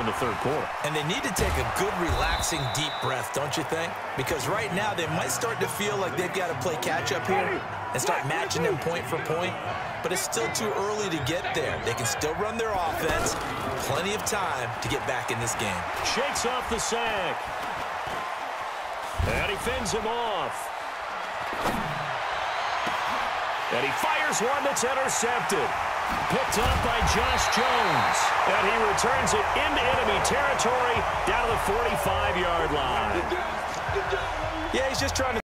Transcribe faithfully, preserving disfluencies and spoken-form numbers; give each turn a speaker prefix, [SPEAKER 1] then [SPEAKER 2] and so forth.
[SPEAKER 1] the third quarter.
[SPEAKER 2] And they need to take a good, relaxing, deep breath, don't you think? Because right now they might start to feel like they've got to play catch-up here and start matching them point for point. But it's still too early to get there. They can still run their offense. Plenty of time to get back in this game.
[SPEAKER 1] Shakes off the sack. And he fends him off. And he fires one that's intercepted. Picked up by Josh Jones. And he returns it into enemy territory down to the forty-five yard line.
[SPEAKER 2] Yeah, he's just trying to